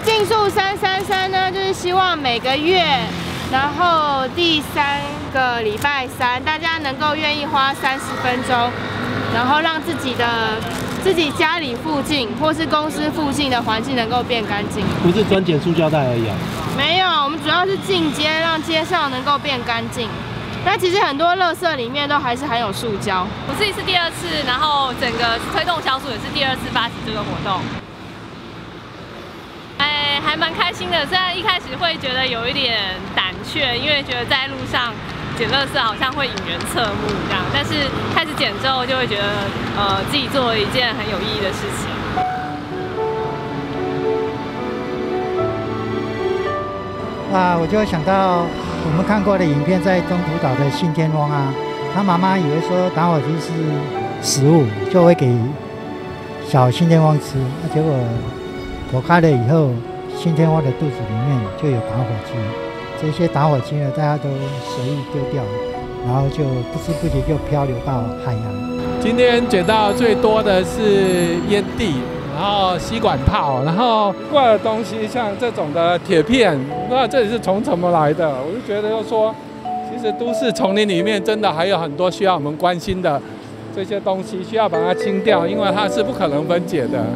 竞速333呢，就是希望每个月，然后第3个礼拜3，大家能够愿意花30分钟，然后让自己家里附近或是公司附近的环境能够变干净。 不是专捡塑胶袋而已啊。没有，我们主要是进阶，让街上能够变干净。但其实很多垃圾里面都还是含有塑胶。 我自己是第2次，然后整个推动小组也是第2次发起这个活动。还蛮开心的。虽然一开始会觉得有一点胆怯，因为觉得在路上捡垃圾好像会引人侧目这样，但是开始捡之后就会觉得，自己做了一件很有意义的事情。 我就想到我们看过的影片，在中途岛的信天翁啊，他妈妈以为说打火机是食物，就会给小信天翁吃，结果剖开了以后，信天翁的肚子里面就有打火机。这些打火机呢，大家都随意丢掉，然后就不知不觉就漂流到海洋。 今天捡到最多的是烟蒂，然后吸管套，然后怪的东西，像这种的铁片，不知道这里是从怎么来的。我就觉得就是说，其实都市丛林里面真的还有很多需要我们关心的这些东西，需要把它清掉，因为它是不可能分解的。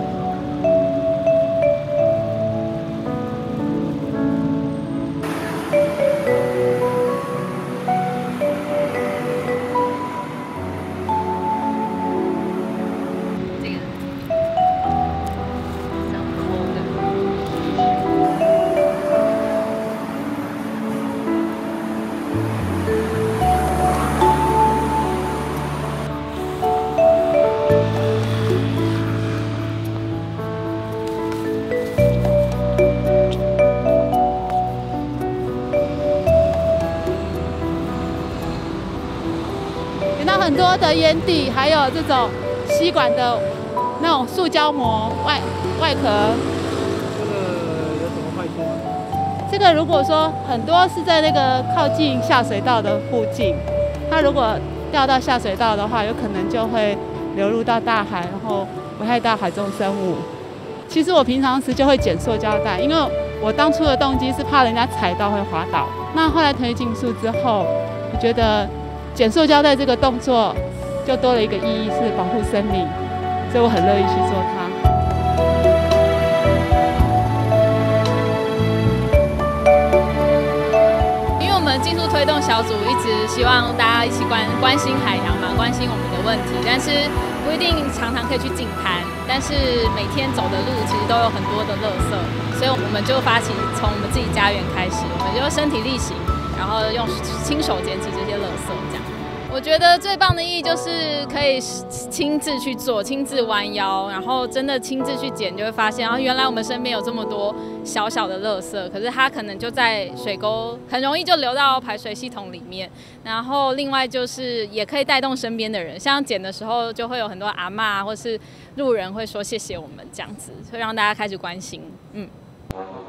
很多的烟蒂，还有这种吸管的那种塑胶膜外壳。 这个有什么坏处吗？ 这个如果说很多是在那个靠近下水道的附近，它如果掉到下水道的话，有可能就会流入到大海，然后危害到海中生物。其实我平常时就会捡塑胶袋，因为我当初的动机是怕人家踩到会滑倒。那后来推竞速之后，我觉得捡塑胶袋这个动作就多了一个意义，是保护生命，所以我很乐意去做它。 因为我们竞速推动小组一直希望大家一起关心海洋嘛，关心我们的问题，但是不一定常常可以去净滩，但是每天走的路其实都有很多的垃圾，所以我们就发起从我们自己家园开始，我们就身体力行，然后用亲手捡起这些垃圾，这样。我觉得最棒的意义就是可以亲自去做，亲自弯腰，然后真的亲自去捡，就会发现，原来我们身边有这么多小小的垃圾，可是它可能就在水沟，很容易就流到排水系统里面。然后另外就是也可以带动身边的人，像捡的时候就会有很多阿嬷或是路人会说谢谢我们这样子，会让大家开始关心，